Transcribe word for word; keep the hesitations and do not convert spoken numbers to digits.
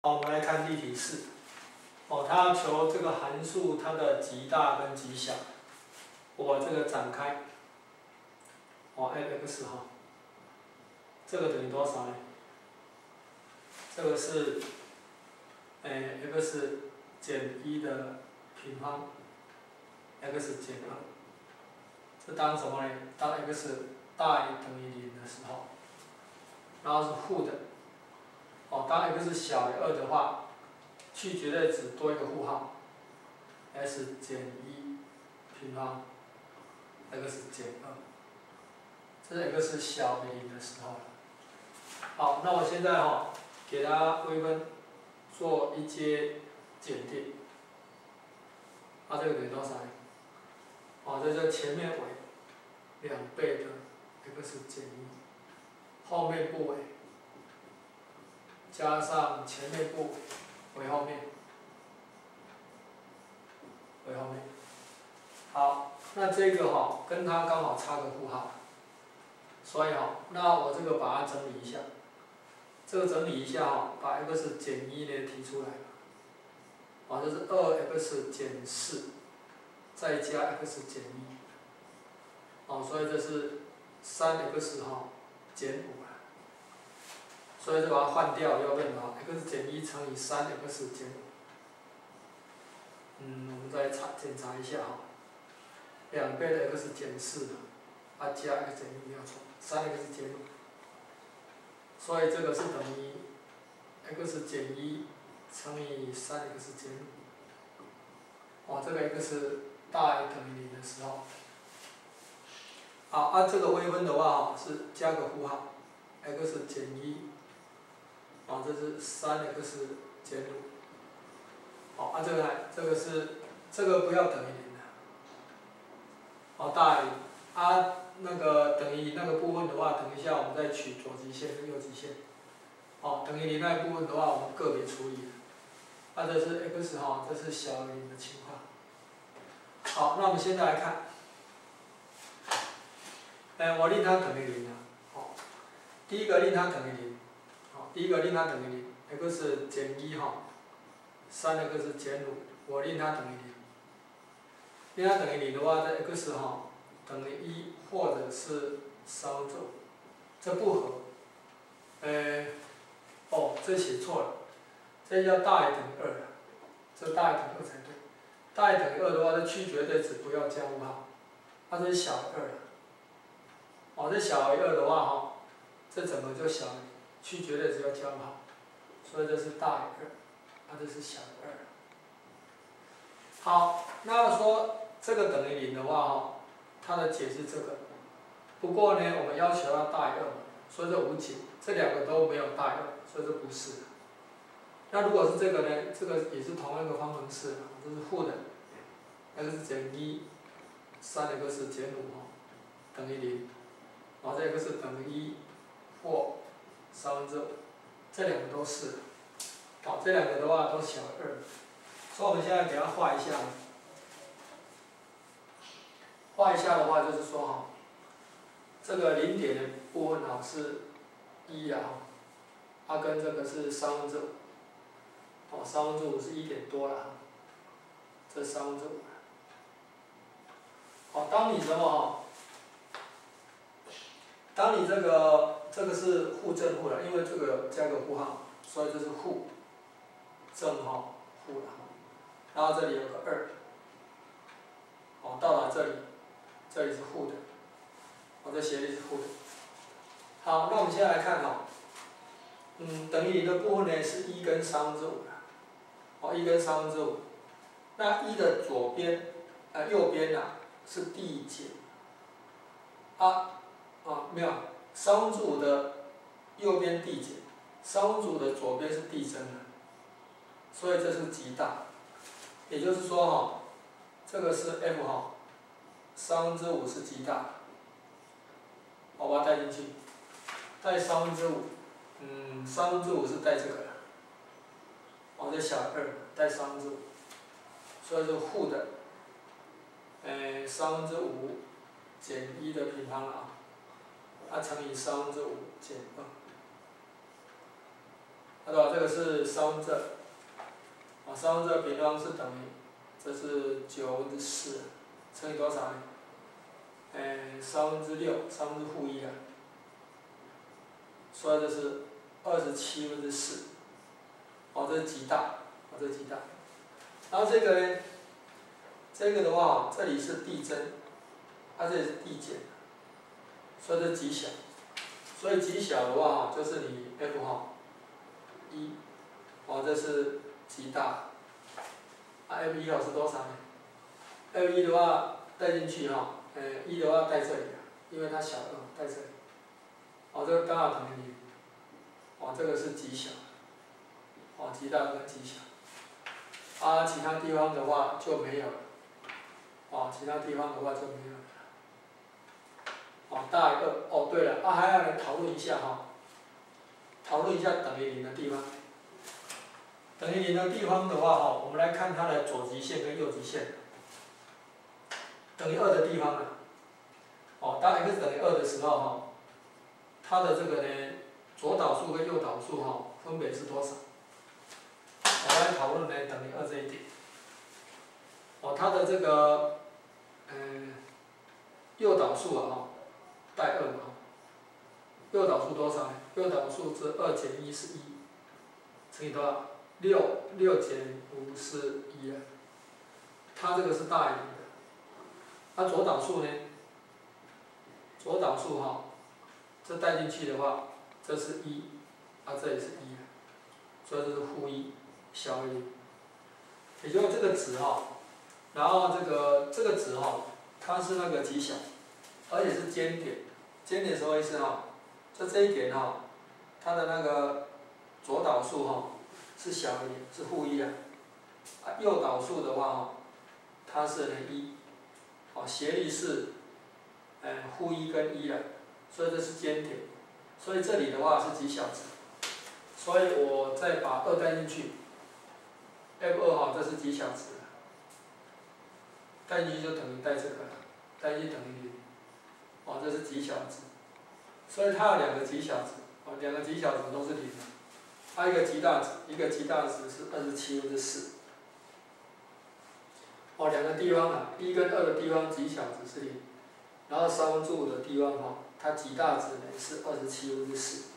好，我们来看例题四。哦，它要求这个函数它的极大跟极小。我把这个展开。哦 ，f(x) 哈，这个等于多少呢？这个是，诶 x 减一的平方 ，x 减二。这当什么呢？当 x 大于等于零的时候，然后是负的。哦，当 x 小于二的话，去绝对值多一个负号 ，s 减一平方 x 减二，这是 x 小于零的时候。好，那我现在哈、哦，给它微分做一阶检定。啊，这个等于多少呢？哦，这就前面为两倍的 x 减一，后面部为加上前面部为后面。为后面，好，那这个哈、哦、跟它刚好差个负号，所以哈、哦，那我这个把它整理一下，这个整理一下哈、哦，把 x 减一呢提出来了，啊，这是二 x 减四，再加 x 减一，哦，所以这是三 x 哈减五了，所以就把它换掉，要变成 x 减一乘以三 x 减五。嗯，我们再查检查一下哈，两倍的 x 减四，啊加 x 减一没有错，三 x 减五，所以这个是等于 x 减一乘以三 x 减五，哦，这个 x 大于等于零的时候，好，按、啊、这个微分的话哈是加个负号 ，x 减一，啊这是三 x 减五。好，啊这个呢，这个是这个不要等于零的，哦大于啊那个等于那个部分的话，等一下我们再取左极限跟右极限，哦等于零那部分的话，我们个别处理，啊这是 x 哈，这是小于零的情况。好，那我们现在来看，哎我令它等于零了，好，第一个令它等于零，好第一个令它等于零 ，x 减一哈。三 x 减五，我令它等于零。令它等于零的话，这 x 哈等于一或者是三分之五，这不合。呃，哦，这写错了，这要大于等于二的，这大于等于二才对。大于等于二的话，这去绝对值不要加负号，它这是小于二的。哦，这小于二的话哈，这整个就小于，去绝对值要加负号，所以这是大于二。它这是小于二。好，那要说这个等于零的话哈，它的解是这个。不过呢，我们要求要大于二，所以这无解。这两个都没有大于二，所以这不是。那如果是这个呢？这个也是同样一个方程式，这是负的 x 减一，三 x 减五哈，等于零，然后这个是等于一或三分之五，这两个都是。好，这两个的话都小于二，所以我们现在给它画一下。画一下的话，就是说哈，这个零点的部分哈是一啊，它跟这个是三分之五，哦，三分之五是一点多了哈，这三分之五。好，当你什么哈？当你这个这个是负正负了，因为这个加个负号，所以这是负。正哈负了，然后这里有个二，哦，到达这里，这里是负的，我这斜率是负的。好，那我们现在来看哈，嗯，等于零的部分呢是一跟三分之五了，哦，一跟三分之五，那一的左边，呃右边呐、啊、是递减，啊，啊没有，三分之五的右边递减，三分之五的左边是递增的。所以这是极大，也就是说哈，这个是 f 哈，三分之五是极大，我把它带进去，带三分之五，嗯，三分之五是带这个，我这小于二，带三分之五，所以是负的，呃，三分之五减一的平方啊，它乘以三分之五减二， 好的，这个是三分之二，啊，三分之二平方是等于，这是九分之四，乘以多少呢？哎，三分之六，三分之负一啊，所以这是二十七分之四，哦，这是极大，哦，这是极大。然后这个呢，这个的话，这里是递增，它这里是递减，所以这是极小。所以极小的话，就是你 f 哈一，哦，这是极大。啊 f 一号是多少呢 ？f 一的话带进去哈，呃一的话带这里，因为它小二带这里。哦，这个刚好等于零。哦，这个是极小。哦，极大跟极小。啊，其他地方的话就没有了。哦，其他地方的话就没有了。哦，大于二。哦，对了，啊还要来讨论一下哈，讨论一下等于零的地方。等于零的地方的话哈，我们来看它的左极限跟右极限。等于二的地方呢，哦，当 x 等于二的时候哈，它的这个呢，左导数跟右导数哈，分别是多少？我们来讨论呢等于二这一点。哦，它的这个，嗯，右导数啊哈，带二嘛，右导数多少呢？右导数是二减一是一，乘以多少？六，六减五是一啊。它这个是大于零的。它左导数呢？左导数哈，这带进去的话，这是一，啊这也是一，所以这是负一，小于零。也就是这个值哈，然后这个这个值哈，它是那个极小，而且是尖点。尖点什么意思哈？就这一点哈，它的那个左导数哈是小于零，是负一啊。啊右导数的话哈，它是呢一，哦斜率是，嗯负一跟一啊，所以这是尖点。所以这里的话是极小值，所以我再把二带进去。f 二哈，这是极小值，带进去就等于带这个，带进去等于零，哦，这是极小值，所以它有两个极小值，哦，两个极小值都是零，还有一个极大值，一个极大值是二十七分之四，哦，两个地方啊，一跟二的地方极小值是零，然后三分之五的地方哈，它极大值呢是二十七分之四。